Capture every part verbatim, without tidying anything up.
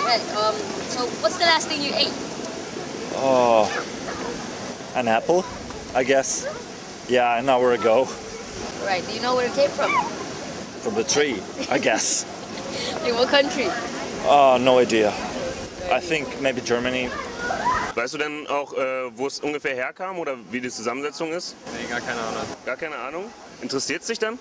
Right. Um, so what's the last thing you ate? Oh, an apple, I guess. Yeah, an hour ago. Right. Do you know where it came from? From the tree, I guess. In what country? Oh, no idea. I think maybe Germany. Weißt du denn auch, äh, wo es ungefähr herkam oder wie die Zusammensetzung ist? Nee, gar keine Ahnung. Gar keine Ahnung? Interessiert es dich dann?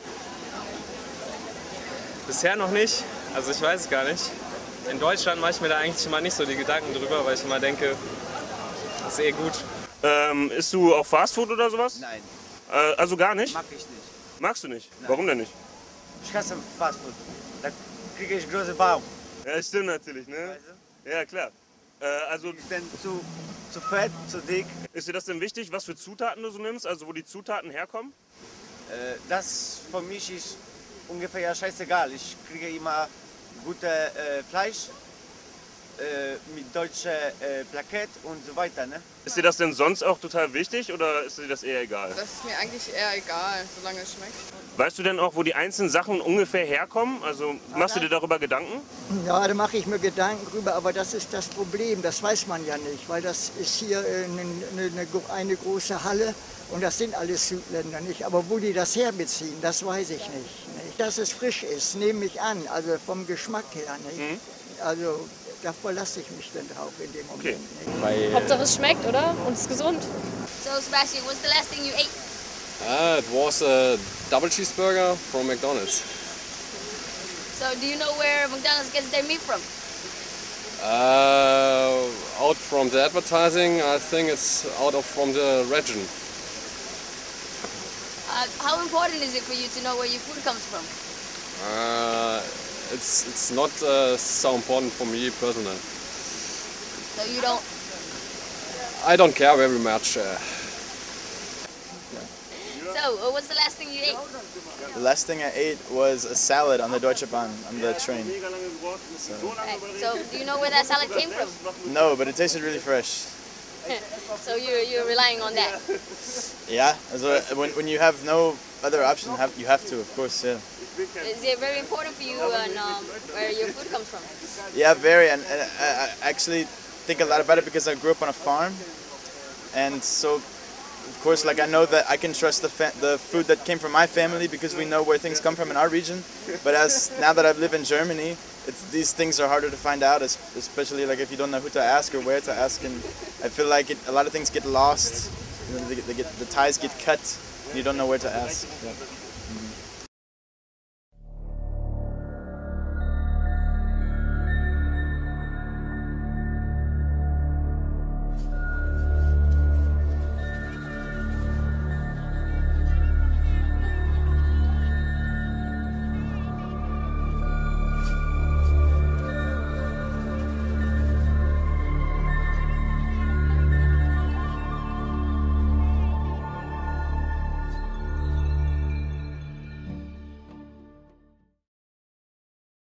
Bisher noch nicht. Also ich weiß es gar nicht. In Deutschland mache ich mir da eigentlich immer nicht so die Gedanken drüber, weil ich immer denke, das ist eh gut. Ähm, isst du auch Fastfood oder sowas? Nein, Äh, also gar nicht? mag ich nicht. Magst du nicht? Nein. Warum denn nicht? Ich hasse Fastfood. Da kriege ich große Bauch. Ja, stimmt natürlich, ne? Weißt du? Ja, klar. Äh, also Ich bin zu, zu fett, zu dick. ist dir das denn wichtig, was für Zutaten du so nimmst? Also wo die Zutaten herkommen? Äh, das für mich ist ungefähr ja scheißegal. Ich kriege immer gute äh, Fleisch äh, mit deutscher äh, Plakette und so weiter. Ne? Ist dir das denn sonst auch total wichtig oder ist dir das eher egal? Das ist mir eigentlich eher egal, solange es schmeckt. Weißt du denn auch, wo die einzelnen Sachen ungefähr herkommen? Also machst du dir darüber Gedanken? Ja, da mache ich mir Gedanken drüber, aber das ist das Problem, das weiß man ja nicht, weil das ist hier eine, eine, eine große Halle und das sind alles Südländer nicht. Aber wo die das herbeziehen, das weiß ich nicht. nicht. Dass es frisch ist, nehme ich an, also vom Geschmack her nicht. Mhm. Also da verlasse ich mich dann drauf in dem Moment. Okay. Nicht. Weil, Hauptsache es schmeckt, oder? Und es ist gesund. So Sebastian, what's the last thing you ate? uh, it was a double cheeseburger from McDonald's. So do you know where McDonald's gets their meat from? Uh, out from the advertising, I think it's out of from the region. Uh, how important is it for you to know where your food comes from? Uh, it's it's not uh, so important for me personally. So you don't. I don't care very much. Uh, So uh, what's the last thing you ate? The last thing I ate was a salad on the Deutsche Bahn, on the train. Right. So do you know where that salad came from? No, but it tasted really fresh. So you're you're relying on that. Yeah, also when, when you have no other option, have, you have to, of course, yeah. Is it very important for you and um, where your food comes from? Yeah, very, and, and I, I actually think a lot about it because I grew up on a farm, and so, of course, like I know that I can trust the fa the food that came from my family because we know where things come from in our region. But as now that I live in Germany, it's, these things are harder to find out, especially like if you don't know who to ask or where to ask. And I feel like it, a lot of things get lost, you know, they, they get, the ties get cut, and you don't know where to ask. Yeah.